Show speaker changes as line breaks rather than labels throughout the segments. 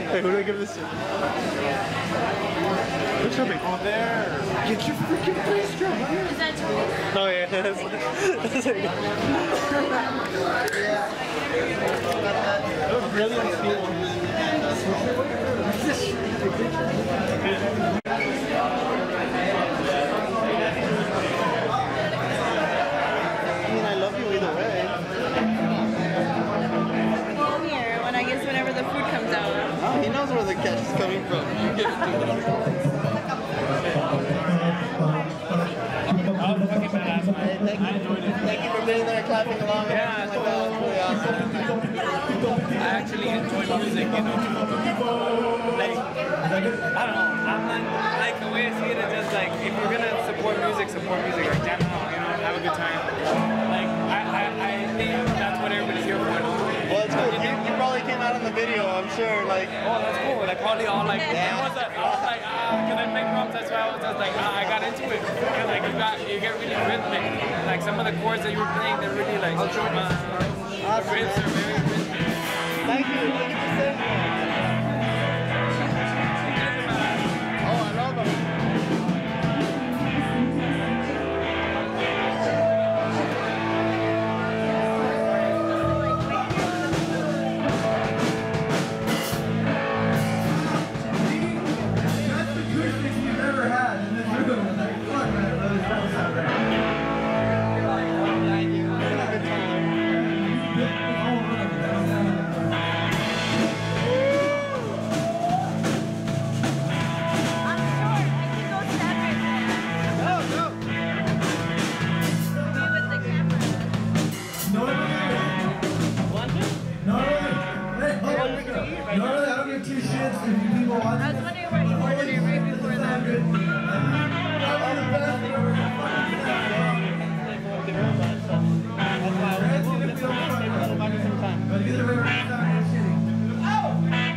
Hey, who do I give this to? What's happening?
Oh, there.
Get your freaking face drum.
Is that Tony?
Oh yeah.
That was brilliant speed.
I love you either way.
Well, here, when I guess whenever the food comes out.
Oh, he knows where the catch is coming from.
Fucking badass, man.
Thank you.
I enjoyed it.
Thank you for being there, clapping along. And
Yeah,
everything like that. It's really awesome.
I actually enjoy music, you know. Like, I don't know. I'm like the way I see it is just like if you're gonna support music, like jam along, you know, have a good time. Like I think that's what everybody's here for.
Well, it's good. You probably came out in the video, I'm sure. Like,
Oh, that's cool. Like probably all like I was like can I play drums? That's why I was just like I got into it. And like you get really rhythmic. Like some of the chords that you were playing, they're really like the riffs are very rhythmic.
thank you for saying that. Oh, I love them.
Best acoustics you've ever had in this room. Like, fuck, man, I love this house out there.
Thank you. It's been a good time.
I'm short. I can go stand right there.
Go, go.
Be with the camera.
Normally, I don't give two shits if you people watch
I was wondering what you ordered right before that.
But either way, we're not shitting.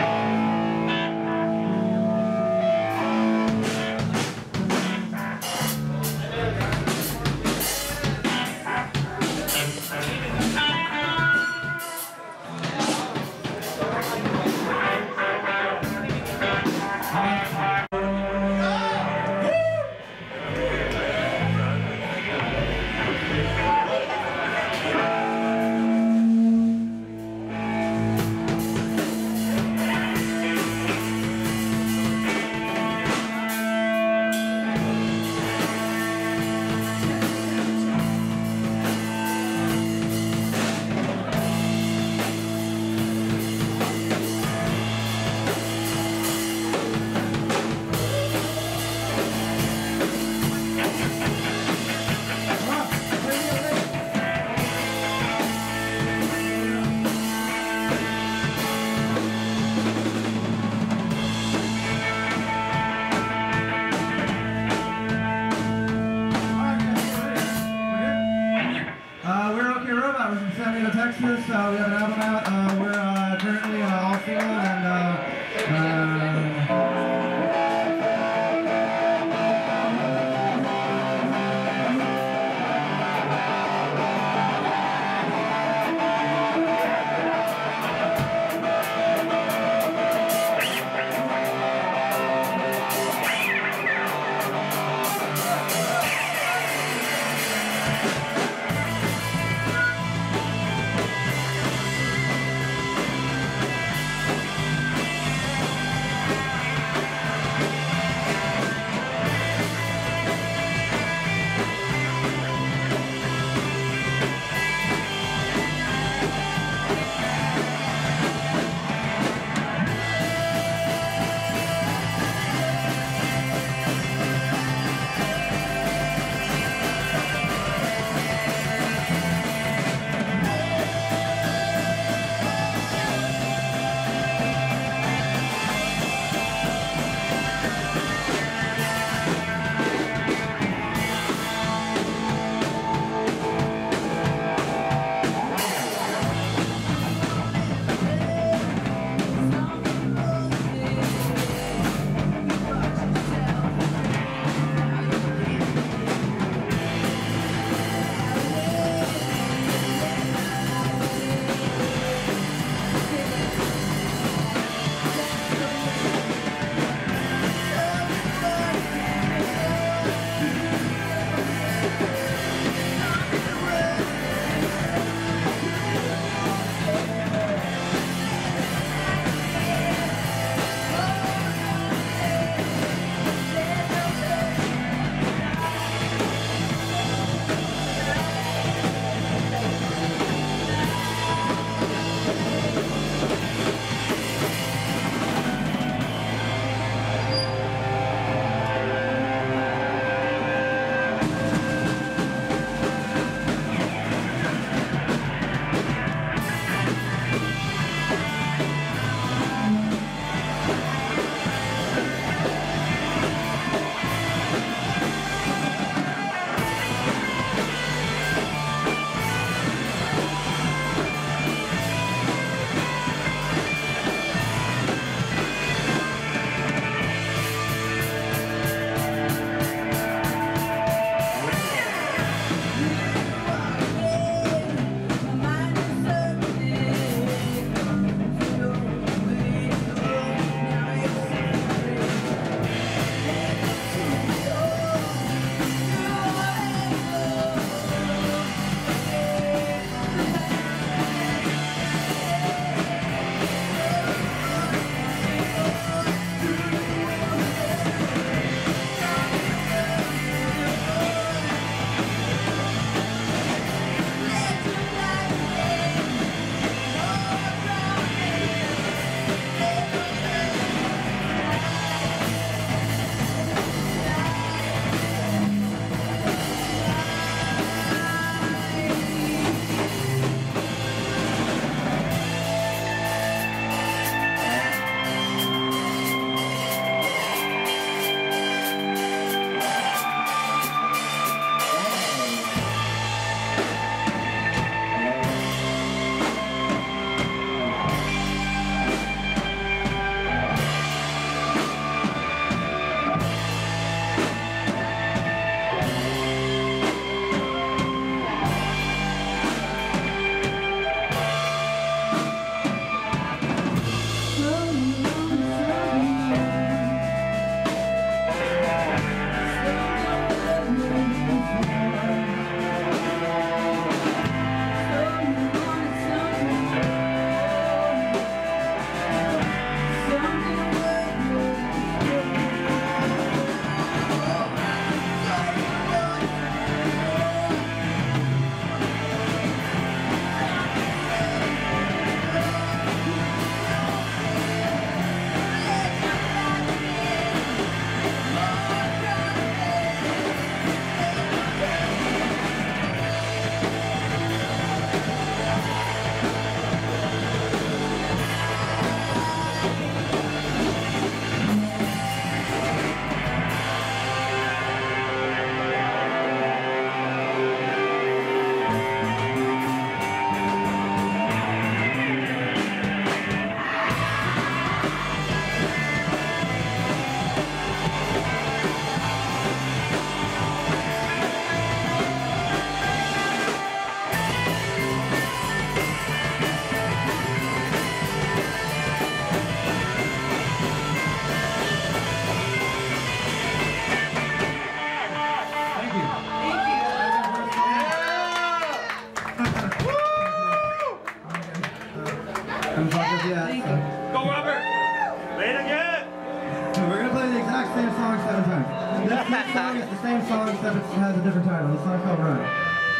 We're OK Robot. We're from San Diego, Texas. We have an album out. We're currently all single This song is the same song except it has a different title. This song's called Run.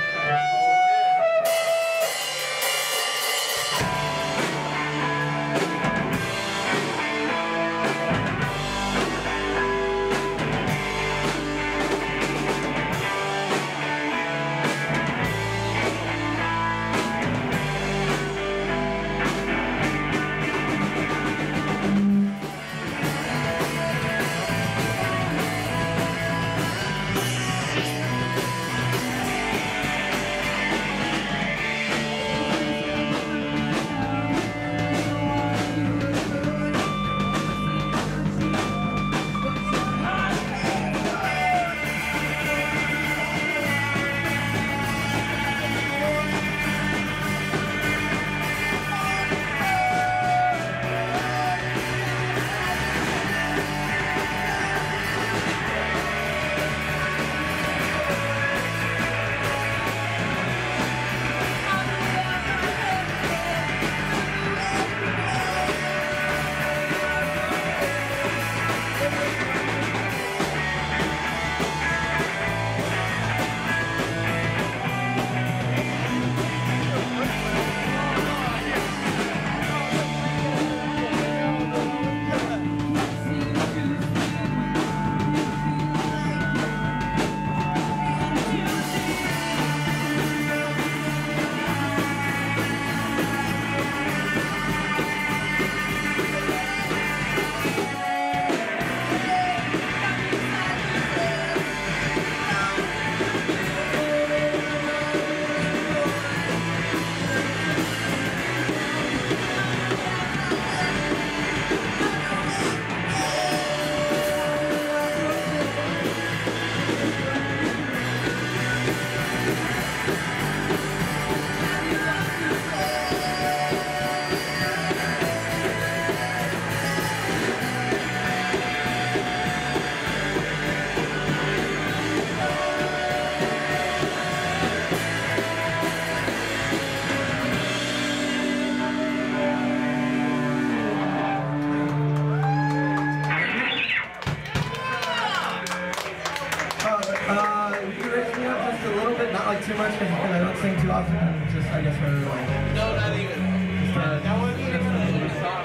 Too much because I don't sing too often and just I guess for like
No, not even. That wasn't even
Huh?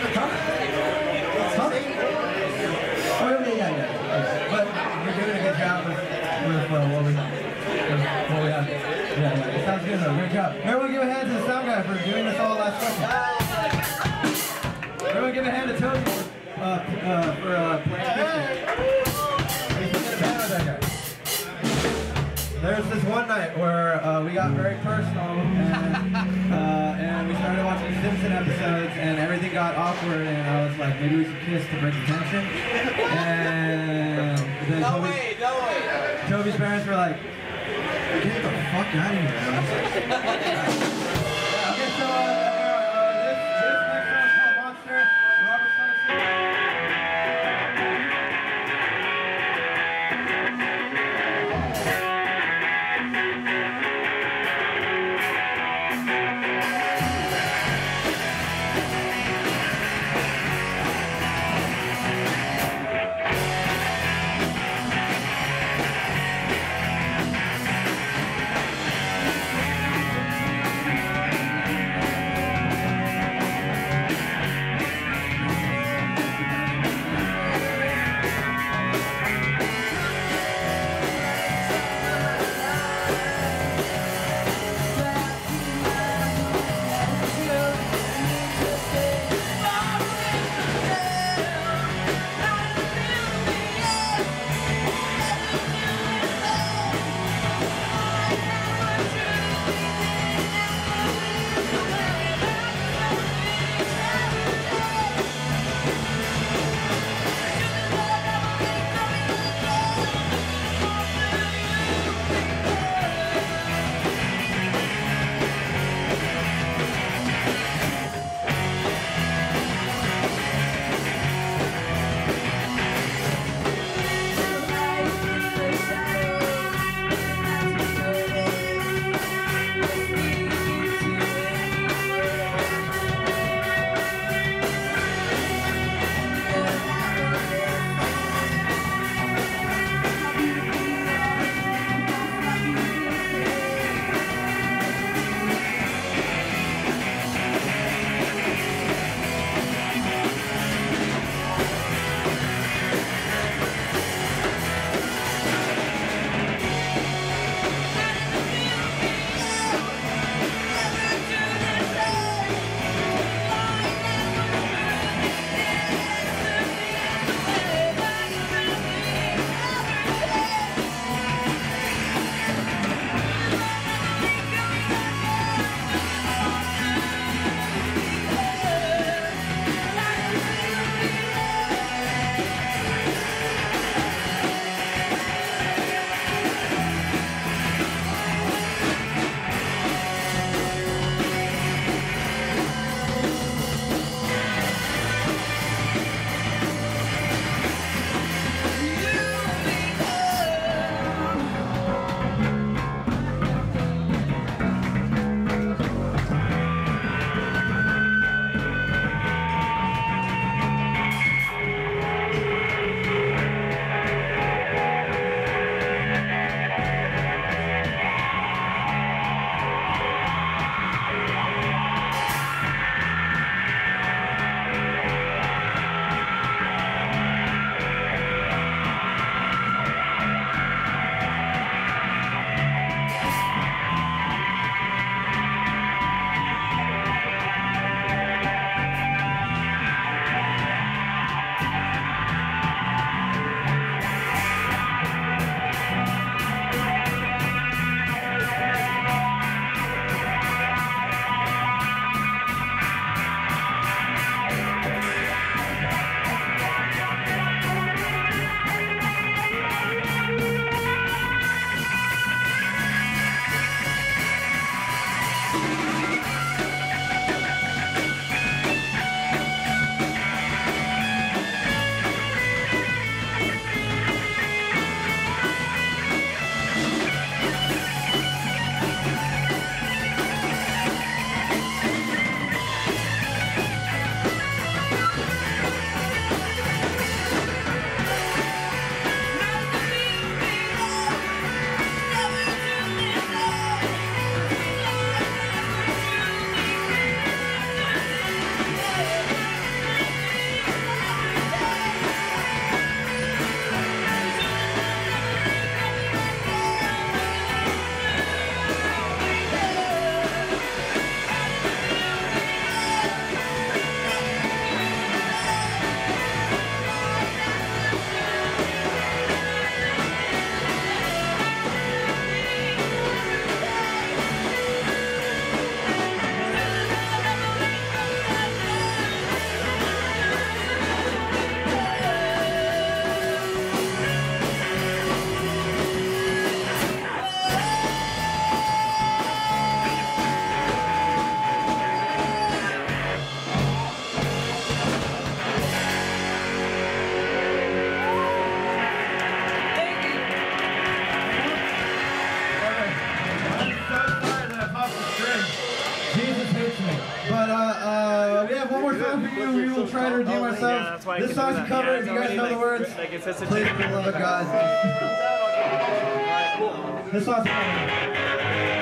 Oh yeah. But you're doing a good job with what we have. Yeah. It sounds good though. Great job. Everyone give a hand to the sound guy for doing this all last question. Everyone give a hand to Toby for playing. He's in a band with that guy. There's this one night where we got very personal and we started watching Simpson episodes and everything got awkward and I was like, maybe we should kiss to break the tension. And then
No way.
Toby's parents were like, get the fuck out of here. And I was like, okay, so this next song is called Monster. Robert Spencer.
that's why I
This
can do
song's
that.
a cover.
Yeah,
If
it's
you guys
already,
know the
like,
words,
like it's just a
please
jam.
love it, guys.
Alright, cool.
This song's a cover.